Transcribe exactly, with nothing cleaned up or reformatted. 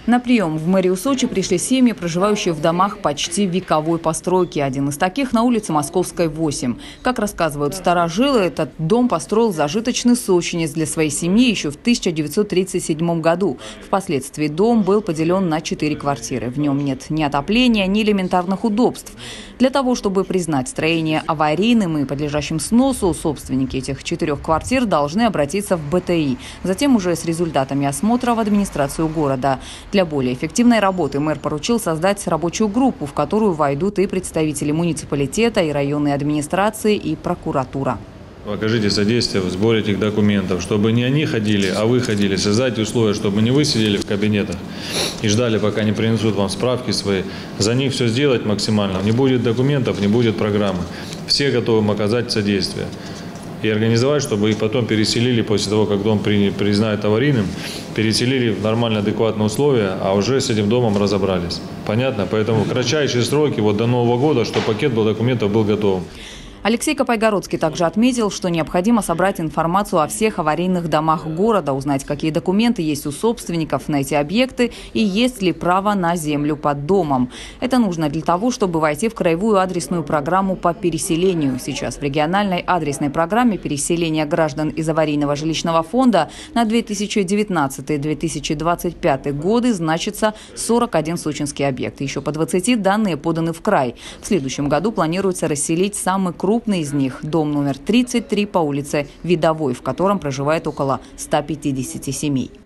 На прием в мэрию Сочи пришли семьи, проживающие в домах почти вековой постройки. Один из таких на улице Московской, восемь. Как рассказывают старожилы, этот дом построил зажиточный сочинец для своей семьи еще в тысяча девятьсот тридцать седьмом году. Впоследствии дом был поделен на четыре квартиры. В нем нет ни отопления, ни элементарных удобств. Для того, чтобы признать строение аварийным и подлежащим сносу, собственники этих четырех квартир должны обратиться в бэ тэ и. Затем уже с результатами осмотра в администрацию города. Для более эффективной работы мэр поручил создать рабочую группу, в которую войдут и представители муниципалитета, и районной администрации, и прокуратура. Окажите содействие в сборе этих документов, чтобы не они ходили, а вы ходили. Создайте условия, чтобы не вы сидели в кабинетах и ждали, пока не принесут вам справки свои. За них все сделать максимально. Не будет документов, не будет программы. Все готовы им оказать содействие. И организовать, чтобы их потом переселили после того, как дом признают аварийным, переселили в нормально адекватные условия, а уже с этим домом разобрались. Понятно? Поэтому в кратчайшие сроки, вот до Нового года, чтобы пакет был документов был готов. Алексей Копайгородский также отметил, что необходимо собрать информацию о всех аварийных домах города, узнать, какие документы есть у собственников на эти объекты и есть ли право на землю под домом. Это нужно для того, чтобы войти в краевую адресную программу по переселению. Сейчас в региональной адресной программе переселения граждан из аварийного жилищного фонда на две тысячи девятнадцатый — две тысячи двадцать пятый годы значится сорок один сочинский объект. Еще по двадцати данные поданы в край. В следующем году планируется расселить самый крупный Крупный из них – дом номер тридцать три по улице Видовой, в котором проживает около ста пятидесяти семей.